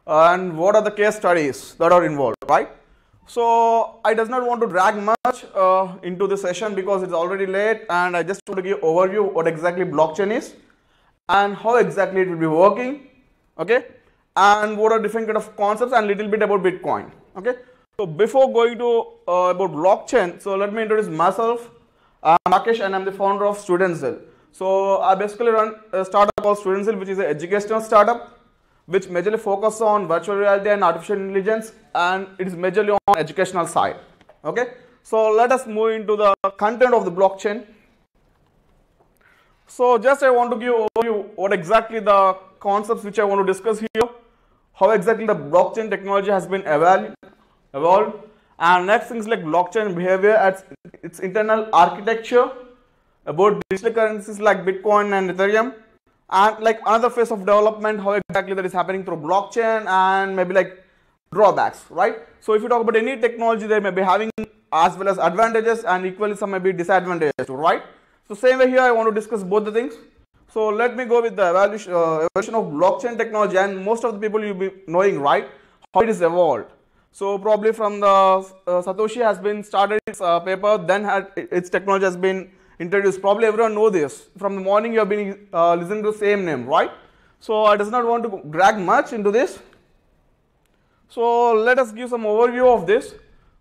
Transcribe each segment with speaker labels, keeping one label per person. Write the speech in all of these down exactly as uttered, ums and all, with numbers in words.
Speaker 1: and what are the case studies that are involved, right? So I does not want to drag much uh, into the session because it's already late, and I just want to give overview what exactly blockchain is and how exactly it will be working, okay, and what are different kind of concepts and little bit about Bitcoin, okay. So before going to uh, about blockchain, so let me introduce myself. I'm Rakesh and I'm the founder of StudentsZill. So I basically run a startup called StudentsZill, which is an educational startup which majorly focuses on virtual reality and artificial intelligence, and it is majorly on educational side, okay. So let us move into the content of the blockchain. So just I want to give overview what exactly the concepts which I want to discuss here, how exactly the blockchain technology has been evaluated, evolved, and next things like blockchain behavior at its internal architecture, about digital currencies like Bitcoin and Ethereum, and like another phase of development, how exactly that is happening through blockchain, and maybe like drawbacks, right? So if you talk about any technology, they may be having as well as advantages and equally some may be disadvantages too, right? So same way here I want to discuss both the things. So let me go with the evaluation, uh, evolution of blockchain technology, and most of the people you'll be knowing, right, how it is evolved. So probably from the uh, Satoshi has been started its uh, paper, then had, its technology has been introduced. Probably everyone know this. From the morning you have been uh, listening to the same name, right? So I does not want to drag much into this. So let us give some overview of this.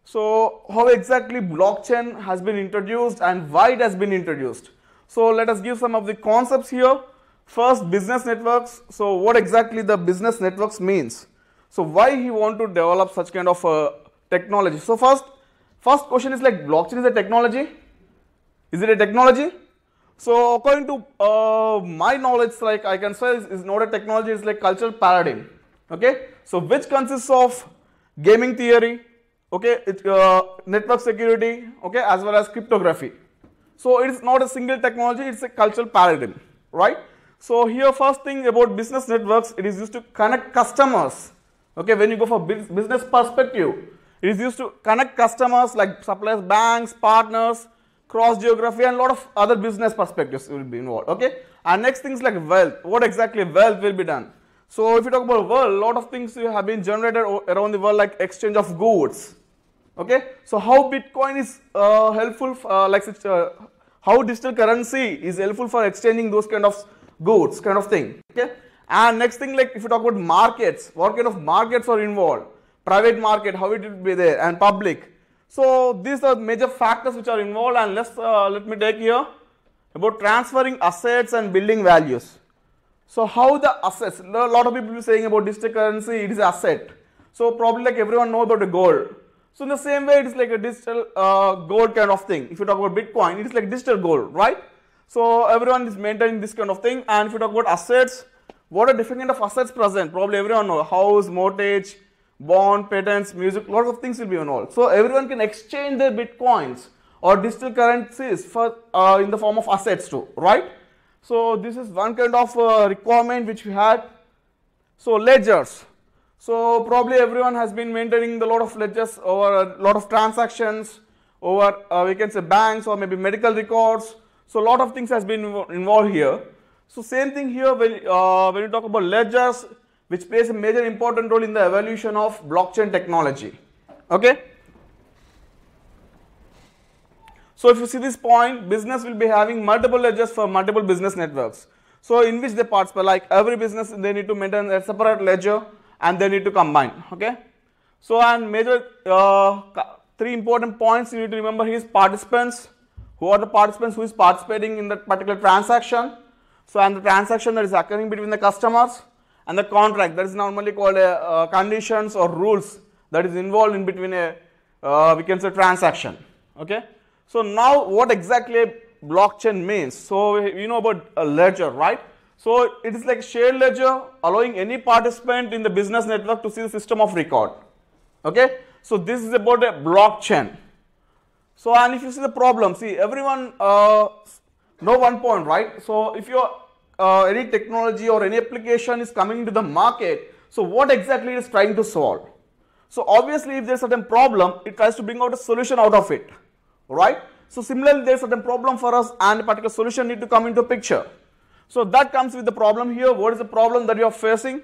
Speaker 1: So how exactly blockchain has been introduced and why it has been introduced. So let us give some of the concepts here. First, business networks. So what exactly the business networks means. So why he want to develop such kind of uh, technology. So first, first question is like blockchain is a technology. Is it a technology? So according to uh, my knowledge, like I can say, is not a technology, it's like cultural paradigm. Okay, so which consists of gaming theory, okay, it, uh, network security, okay, as well as cryptography. So it is not a single technology, it's a cultural paradigm, right? So here first thing about business networks, it is used to connect customers. Okay, when you go for business perspective, it is used to connect customers like suppliers, banks, partners, cross geography, and a lot of other business perspectives will be involved, okay. And next things like wealth, what exactly wealth will be done. So if you talk about world, a lot of things have been generated around the world like exchange of goods, okay. So how Bitcoin is uh, helpful, uh, like uh, how digital currency is helpful for exchanging those kind of goods kind of thing, okay. And next thing, like if you talk about markets, what kind of markets are involved, private market, how it will be there, and public. So these are major factors which are involved, and let's uh, let me take here about transferring assets and building values. So how the assets, a lot of people are saying about digital currency, it is asset. So probably like everyone know about the gold. So in the same way, it is like a digital uh, gold kind of thing. If you talk about Bitcoin, it is like digital gold, right? So everyone is maintaining this kind of thing. And if you talk about assets, what are different kind of assets present? Probably everyone know house, mortgage, bond, patents, music, lots of things will be involved. So everyone can exchange their Bitcoins or digital currencies for uh, in the form of assets too, right? So this is one kind of uh, requirement which we had. So ledgers. So probably everyone has been maintaining a lot of ledgers over a lot of transactions over uh, we can say banks or maybe medical records. So a lot of things has been involved here. So same thing here when, uh, when you talk about ledgers, which plays a major important role in the evolution of blockchain technology, okay. So if you see this point, business will be having multiple ledgers for multiple business networks. So in which they participate, like every business, they need to maintain a separate ledger and they need to combine, okay. So and major uh, three important points you need to remember here is participants. Who are the participants who is participating in that particular transaction? So and the transaction that is occurring between the customers, and the contract that is normally called a uh, conditions or rules that is involved in between a uh, we can say transaction, okay. So now what exactly blockchain means. So you know about a ledger, right? So it is like shared ledger allowing any participant in the business network to see the system of record, okay. So this is about a blockchain. So and if you see the problem, see everyone uh, know one point, right? So if you uh, any technology or any application is coming to the market, so what exactly it is trying to solve? So obviously if there is a certain problem, it tries to bring out a solution out of it, right? So similarly there is a certain problem for us and a particular solution need to come into picture. So that comes with the problem here. What is the problem that you are facing?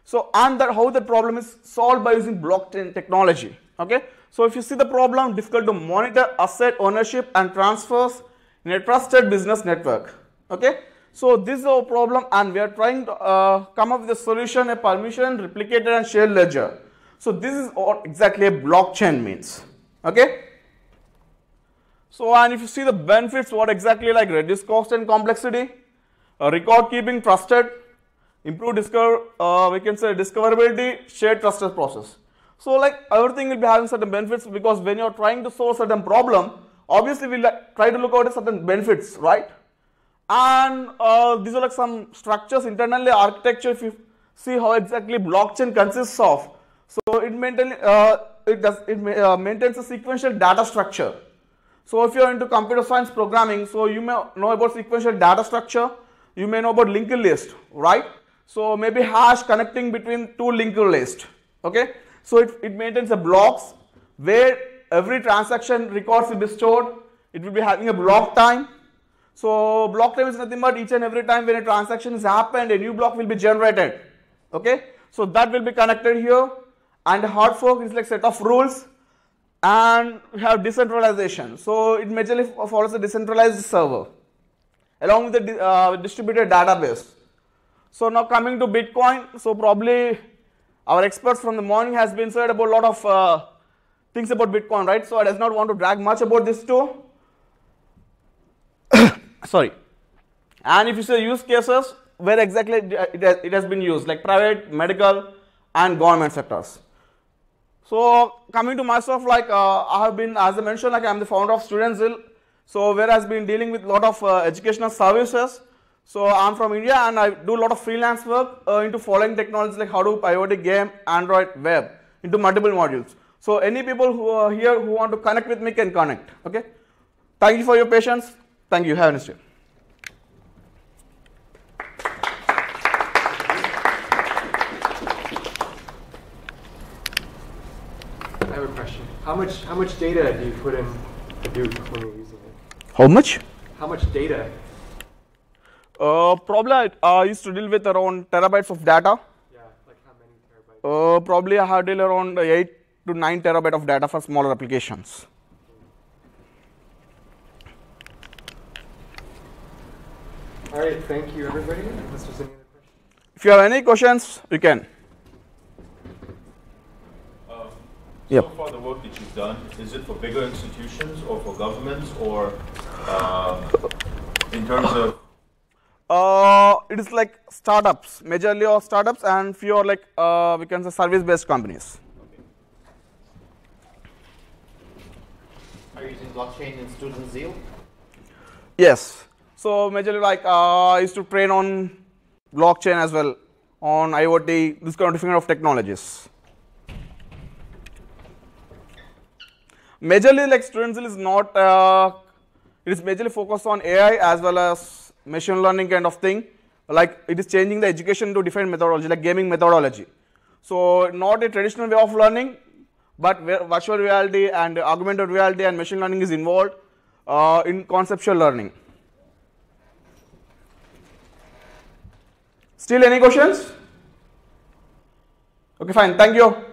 Speaker 1: So, and that how the problem is solved by using blockchain technology. Okay. So, if you see the problem, difficult to monitor asset ownership and transfers in a trusted business network. Okay. So, this is our problem, and we are trying to uh, come up with a solution, a permission, replicated and shared ledger. So, this is what exactly a blockchain means. Okay. So, and if you see the benefits, what exactly like reduce cost and complexity, uh, record keeping trusted, improve discover, uh, we can say discoverability, shared trusted process. So, like everything will be having certain benefits, because when you are trying to solve certain problem, obviously we will like, try to look out at certain benefits, right? And uh, these are like some structures internally, architecture. If you see how exactly blockchain consists of, so it maintain uh, it does it uh, maintains a sequential data structure. So if you are into computer science programming, so you may know about sequential data structure, you may know about linked list, right? So maybe hash connecting between two linked lists. Okay, so it, it maintains a blocks where every transaction records will be stored. It will be having a block time. So block time is nothing but each and every time when a transaction is happened, a new block will be generated. Okay, so that will be connected here. And hard fork is like set of rules, and we have decentralization. So it majorly follows a decentralized server along with the uh, distributed database. So now coming to Bitcoin, so probably our experts from the morning has been said about a lot of uh, things about Bitcoin, right? So I does not want to drag much about this too. Sorry. And if you say use cases, where exactly it has, it has been used, like private, medical and government sectors. So coming to myself, like uh, I have been, as I mentioned, like I am the founder of Students.S G. So where has been dealing with a lot of uh, educational services. So I am from India, and I do a lot of freelance work uh, into following technologies like Hadoop, IoT, game, Android, web, into multiple modules. So any people who are here who want to connect with me can connect. Okay. Thank you for your patience. Thank you. Have a nice day.
Speaker 2: I have a question. How much how much data do you put in Hadoop when you're using it?
Speaker 1: How much?
Speaker 2: How much data?
Speaker 1: Uh, probably I uh, used to deal with around terabytes of data.
Speaker 2: Yeah, like how many terabytes?
Speaker 1: Uh, probably I have deal around eight to nine terabyte of data for smaller applications.
Speaker 2: All right, thank you everybody. Unless there's any other questions.
Speaker 1: If you have any questions, you can.
Speaker 3: Um,
Speaker 1: Yep.
Speaker 3: So far, the work that you've done, is it for bigger institutions or for governments, or um, in terms of?
Speaker 1: Uh, it is like startups, majorly or startups, and few are like uh, we can say service-based companies.
Speaker 3: Okay.
Speaker 4: Are you using blockchain in Students.S G?
Speaker 1: Yes. So majorly like uh, I used to train on blockchain as well, on IoT, this kind of different of technologies. Majorly like Students.S G is not, uh, it is majorly focused on A I as well as machine learning kind of thing. Like it is changing the education to different methodology, like gaming methodology. So not a traditional way of learning, but where virtual reality and augmented reality and machine learning is involved uh, in conceptual learning. Still any questions? Okay, fine. Thank you.